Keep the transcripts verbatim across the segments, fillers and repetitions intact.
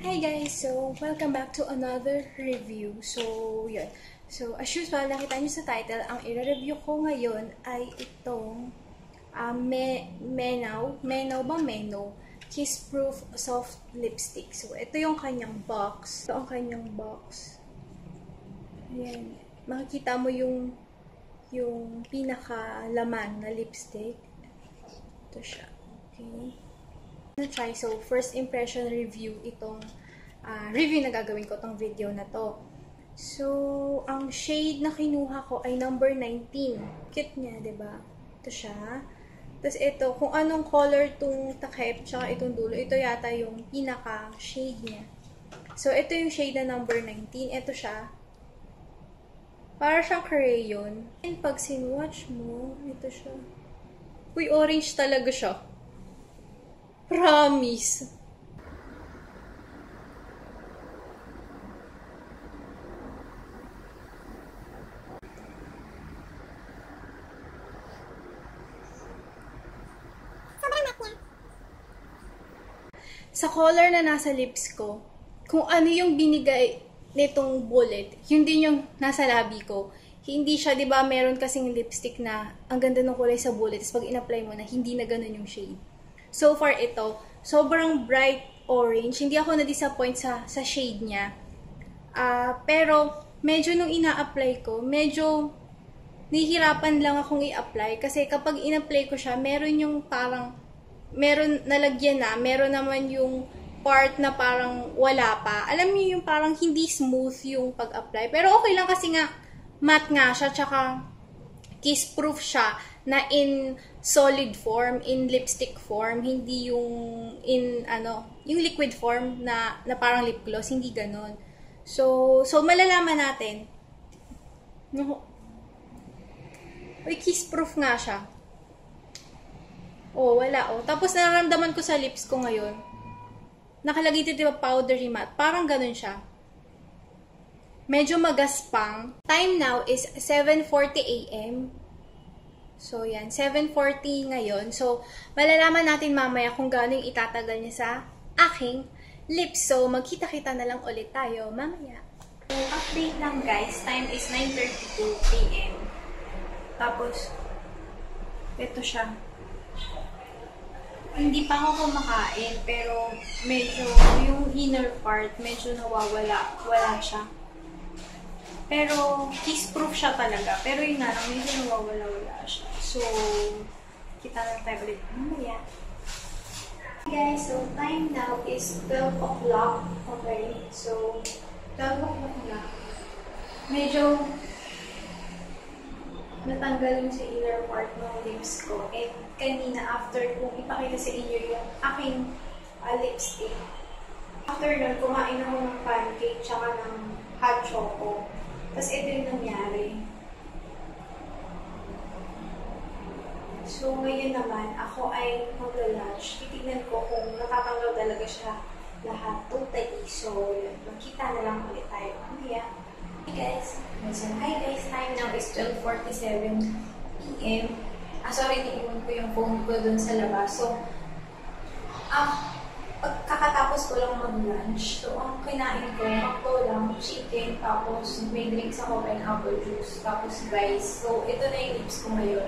Hi guys! So, welcome back to another review. So, yun. So, as usual, nakita nyo sa title, ang i-review ko ngayon ay itong uh, Me Menaw. Menaw ba? Menaw. Kiss Proof Soft Lipstick. So, ito yung kanyang box. Ito ang kanyang box. Ayan. Makikita mo yung yung pinaka-laman na lipstick. Ito siya. Okay. Try. So, first impression review itong uh, review na gagawin ko itong video na to. So, ang shade na kinuha ko ay number nineteen. Cute niya, diba? Ito siya. Tapos ito, kung anong color itong takip, tsaka itong dulo, ito yata yung pinaka-shade niya. So, ito yung shade na number nineteen. Ito siya. Para siyang crayon. And pag sinwatch mo, ito siya. Uy, orange talaga siya. Promise. Sa color na nasa lips ko, kung ano yung binigay nitong bullet, yun din yung nasa labi ko. Hindi siya, di ba, meron kasing lipstick na ang ganda ng kulay sa bullet, tapos pag in-apply mo na, hindi na ganun yung shade. So far, ito, sobrang bright orange. Hindi ako na-disappoint sa, sa shade niya. Uh, pero, medyo nung ina-apply ko, medyo nahihirapan lang akong i-apply. Kasi kapag in-apply ko siya, meron yung parang, meron nalagyan na, meron naman yung part na parang wala pa. Alam niyo yung parang hindi smooth yung pag-apply. Pero okay lang kasi nga, matte nga siya, tsaka kiss-proof siya na in solid form, in lipstick form, hindi yung in ano, yung liquid form na na parang lip gloss, hindi ganoon. So, so malalaman natin. No. Uy, kiss proof nga siya. Oh, wala oh. Tapos nararamdaman ko sa lips ko ngayon. Nakalagay dito diba powdery matte, parang ganoon siya. Medyo magaspang. Time now is seven forty a m So, yan. seven forty ngayon. So, malalaman natin mamaya kung gaano yung itatagal niya sa aking lips. So, magkita-kita na lang ulit tayo mamaya. So, update lang guys. Time is nine thirty-two a m Tapos, ito siya. Hindi pa ako kumakain, pero medyo yung inner part, medyo nawawala. Wala siya. Pero, kiss-proof siya talaga. Pero yun na lang, medyo nawawala-wala siya. So, kita lang tayo ulit mamaya. Guys, so time now is twelve o'clock. Okay, so, twelve o'clock na. Medyo natanggal yung sa inner part ng lips ko. And kanina, after kung ipakita sa inyo yung aking uh, lipstick, after nun, kumain ako ng pancake tsaka ng hot choco. Tapos ito yung nangyari. So, ngayon naman, ako ay magla-lunch. Titignan ko kung natatanggal talaga siya lahat totally. So, yun. Magkita na lang ulit tayo. Mamaya. Hi guys. So, hi guys. Time now is twelve forty-seven p m Ah, sorry, naiwan ko yung phone ko dun sa labas. So, ah, pagkakatapos ko lang mag-lunch. So, ang kinain ko, makto lang, chicken, tapos may drinks ako, pineapple juice, tapos rice. So, ito na yung lips ko ngayon.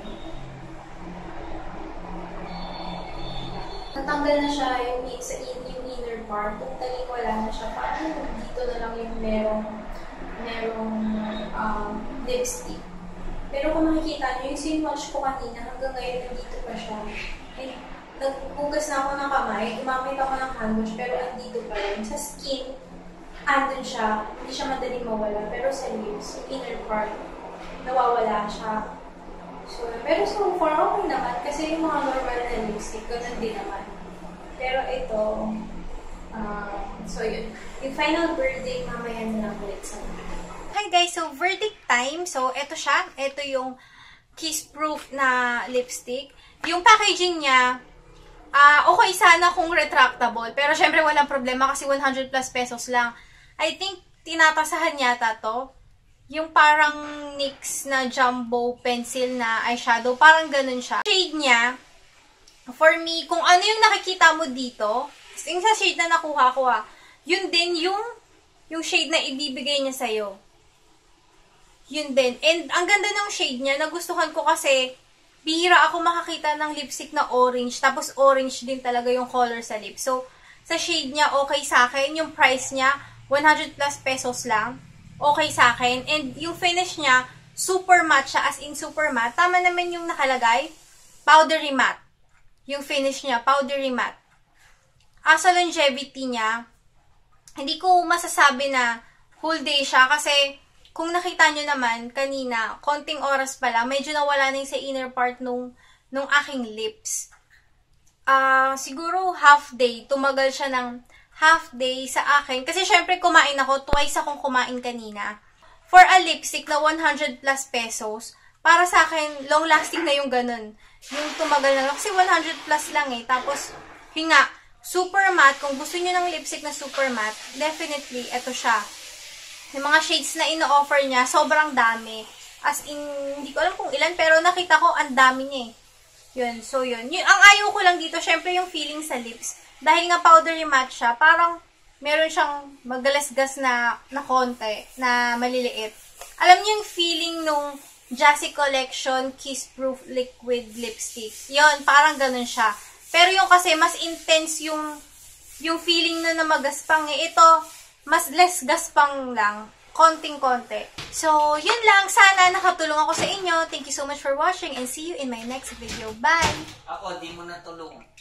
Natanggal na siya yung, sa in, yung inner part. Totally wala na siya. Parang dito na lang yung merong, merong um, lipstick. Pero kung makikita nyo, yung sinwatch ko kanina, hanggang ngayon nandito pa siya. And, naghugas na ako ng kamay, gumamit ako ng hand wash, pero andito pa rin. Sa skin, andun siya. Hindi siya madaling mawala. Pero sa lips, yung inner part, nawawala siya. So, pero so far, okay naman. Kasi yung mga normal na lipstick, ganun din naman. Pero ito, uh, so yun. Yung final verdict, mamaya na lang ulit sa mga. Hi guys! So, verdict time. So, ito siya. Ito yung kiss-proof na lipstick. Yung packaging niya, uh, okay sana kung retractable. Pero syempre walang problema kasi one hundred plus pesos lang. I think, tinatasahan yata to. Yung parang NYX na jumbo pencil na eyeshadow, parang ganun siya. Shade niya, for me, kung ano yung nakikita mo dito, yung sa shade na nakuha ko ah, yun din yung, yung shade na ibibigay niya sa'yo. Yun din. And ang ganda ng shade niya, nagustuhan ko kasi, bihira ako makakita ng lipstick na orange, tapos orange din talaga yung color sa lips. So, sa shade niya, okay sa akin. Yung price niya, one hundred plus pesos lang. Okay sa akin. And yung finish niya, super matte siya, as in super matte. Tama naman yung nakalagay, powdery matte. Yung finish niya, powdery matte. As sa longevity niya, hindi ko masasabi na whole day siya kasi kung nakita nyo naman kanina, konting oras pa lang, medyo nawala na yung sa inner part nung, nung aking lips. Ah, uh, siguro half day, tumagal siya ng half day sa akin. Kasi syempre kumain ako, twice akong kumain kanina. For a lipstick na one hundred plus pesos, para sa akin, long lasting na yung ganun. Yung tumagal na lang. Kasi one hundred plus lang eh. Tapos, yun nga, super matte. Kung gusto nyo ng lipstick na super matte, definitely, eto siya. Yung mga shades na ino-offer niya, sobrang dami. As in, hindi ko alam kung ilan, pero nakita ko, ang dami niya eh. Yun, so yun. yun. Ang ayaw ko lang dito, syempre yung feeling sa lips. Dahil nga powdery matte siya, parang meron siyang magalasgas na, na konti, na maliliit. Alam niyo yung feeling nung Jassy Collection Kiss Proof Liquid Lipstick. Yun, parang ganun siya. Pero yung kasi, mas intense yung, yung feeling na namagaspang eh. Ito, mas less gaspang lang. Konting-konti. So, yun lang. Sana nakatulong ako sa inyo. Thank you so much for watching and see you in my next video. Bye! Ako, di mo natulong.